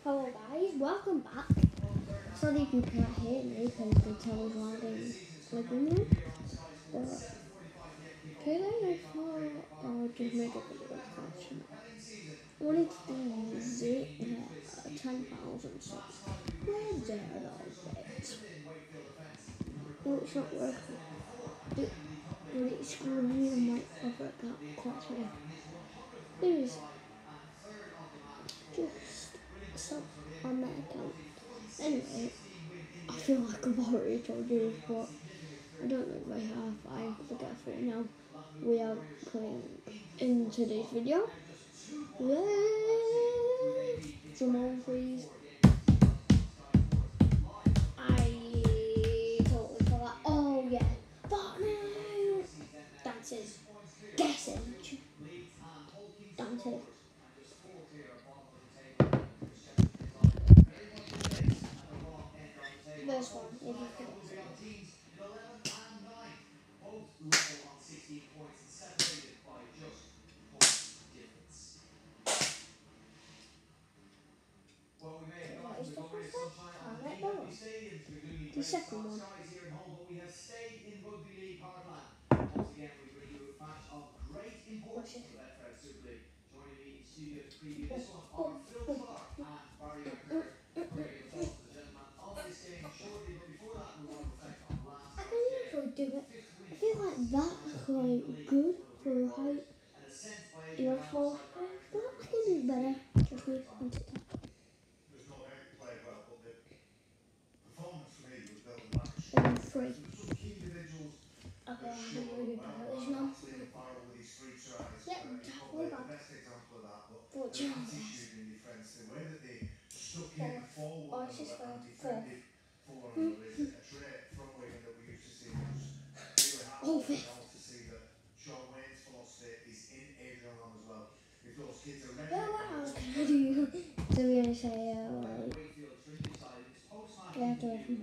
Hello guys, welcome back. Sorry if you can't hear me because the tele's running living room. But today I thought I'll just make a video question. I wanted to do 10,000 subs. Where's there all bit? No, it's not working. But it's screwing on my other account constantly. Please, just sub on that account. Anyway, I feel like I've already told you this, but I don't know if I have. I forget for now. We are playing in today's video. Let's come on, please. I totally forgot. Oh yeah, fortnite dances, guessing, dances. First one, if you forget. What is the first one? Alright, no. The second one. What's it? I can usually do it. I feel like that's like good for height. Your fall, but I can do better. Just me on TikTok. And free. Okay, I'm really bad at this now. Yeah, definitely bad. But you know this. Fourth. Oh, it's just third. Fourth. Oh, fifth. Yeah, what else can I do? So we're gonna say, like, yeah,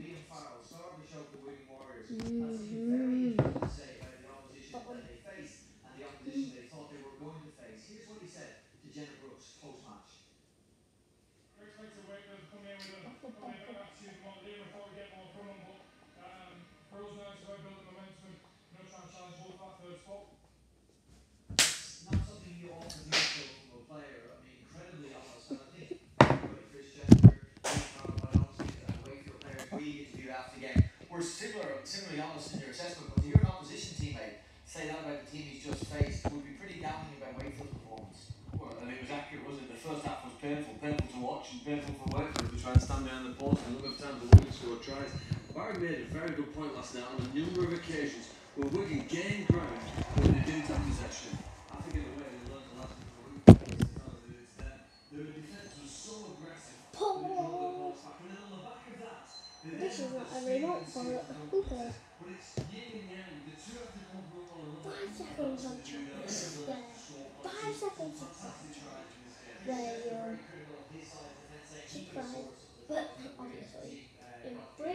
expected Wakefield to come in with a bit of attitude than what Liam. I thought we'd get more from them, but for us now it's about building momentum and trying to challenge Hull for that third spot. It's not something you often hear from a player. I mean, incredibly honest, and I think everybody, Chris Jenner, and Wakefield players, we interviewed after the game, were similarly honest in their assessment. But to hear an opposition teammate say that about the team he's just faced would be pretty damning about Wakefield's performance. Well, and it was accurate, wasn't it? The first half was painful to watch and painful for Wakefield to try and stand behind the post and look at times the Wigan scored tries. Barry made a very good point last night on a number of occasions where Wigan gained ground when they didn't have possession. I think in a way they learned the lesson from Wigan. Their defence was so aggressive that they drove the post back, and then on the back of that, this is not a remote for it. Who cares? but it's yin and yang. The two have to come through one another. 5 seconds on chance. There. 5 seconds on chance. There you go. Subscribe. But obviously, in 3,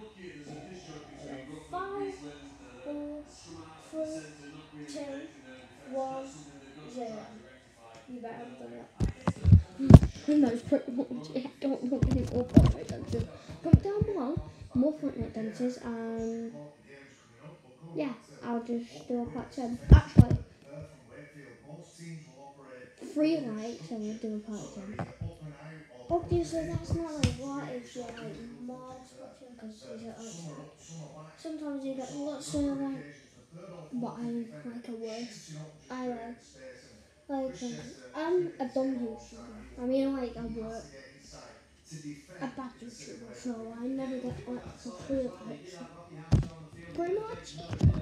5, 4, 3, 2, 1, 0. You better have done that. And that's pretty much it. I don't know any more Fortnite dances. Comment down below more Fortnite dances and yeah, I'll just do a part 10. Actually, 3 likes and we'll do a part 10. Obviously that's not like what if you're like more watching because you get like sometimes you get lots of but I like a worse. I like I'm a dumb YouTuber. I mean like I work a bad YouTuber, so I never get like a 3 likes. Pretty much.